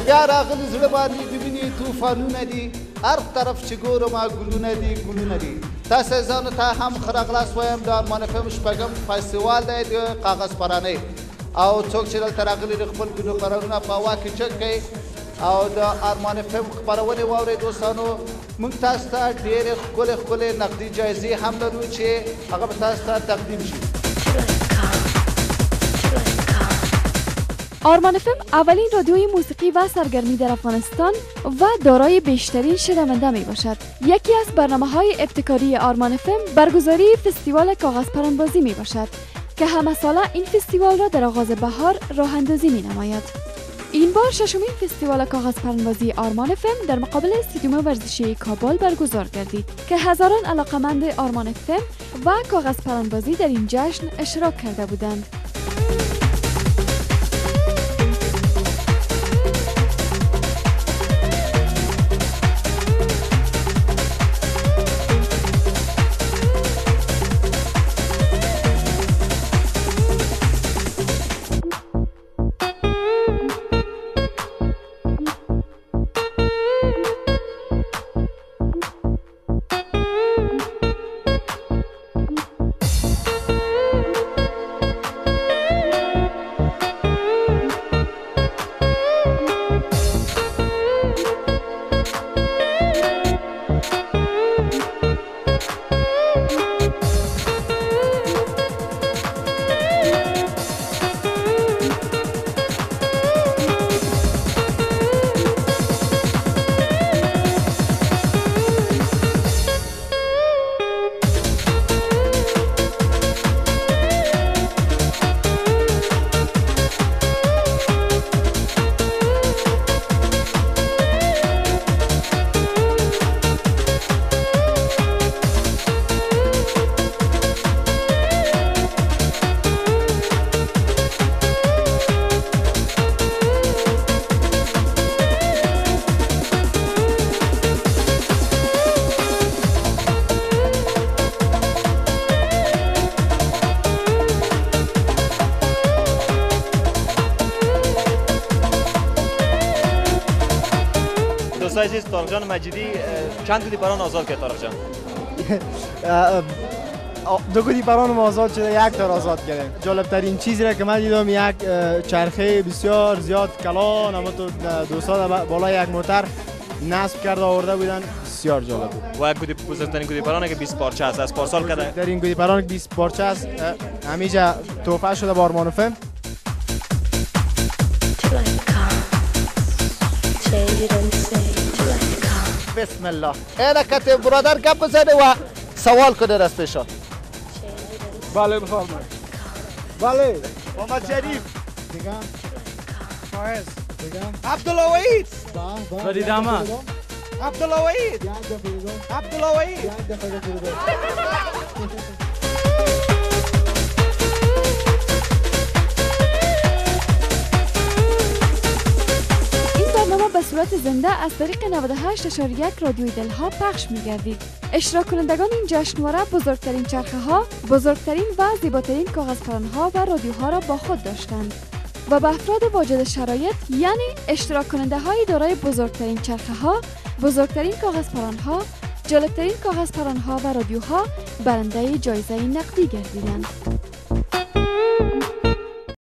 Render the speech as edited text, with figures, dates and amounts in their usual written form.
بیا راغلی زړه باندې د وینې طوفانونه دي هر طرف چې ګورم ګلونه دي ګلونه دي تاسو ځانو ته هم ښه راغلاست وایم د ارمان FM شپږم فستیوال دی د کاغذ پرانۍ او څوک چې دلته راغلي د خپل ګډو قرارونه په هوا کې چک کوي او د ارمان FM خپرونې واورئ دوستانو موږ تاسو ته ډېرې ښکلې نقدي جایزې هم لرو چې هغه به تاسو ته تقدیم شي. آرمان FM اولین رادیوی موسیقی و سرگرمی در افغانستان و دارای بیشترین شنونده می باشد. یکی از برنامه‌های ابتکاری آرمان FM برگزاری فستیوال کاغذ پرانبازی می باشد که همه ساله این فستیوال را در آغاز بهار راه اندازی می نماید. این بار ششمین فستیوال کاغذ پرانبازی آرمان FM در مقابل استادیوم ورزشی کابل برگزار گردید که هزاران علاقمند آرمان FM و کاغذ پرانبازی در این جشن اشتراک کرده بودند. دوستای عزیز، طارق جان مجیدی چند گودی پران آزاد کرد طارق جان؟ 2 گودی پران آزاد شده، 1 تا آزاد کردیم. جالب ترین چیزی را که من دیدم یک چرخه بسیار زیاد کلان اما تو دوستا بالای یک موتر نصب کرده آورده بودن، بسیار جالب بود. و یک گودی بزرگترین گودی پرانه که 20 پارچه است، از پارسال کرده. در این گودی پران 20 پارچه است، همیشه تحفه شده با آرمان FM. بسم الله. اینا کته برادر گپ بزنه و سوال کنه از پیشان. بله بفرمایید. بله. محمد شریف. دیگه. فایز. دیگه. عبدالله وحید. فرید احمد. عبدالله وحید. عبدالله وحید. به صورت زنده از طریق 98.1 رادیوی دلها پخش می‌گردید. اشتراک کنندگان این جشنواره بزرگترین چرخه ها، بزرگترین و زیباترین کاغذ پران‌ها و رادیوها را با خود داشتند و به افراد واجد شرایط یعنی اشتراک کننده های دارای بزرگترین چرخه ها، بزرگترین کاغذ پران‌ها، جالبترین کاغذ پران‌ها و رادیوها برنده جایزه نقدی گردیدند.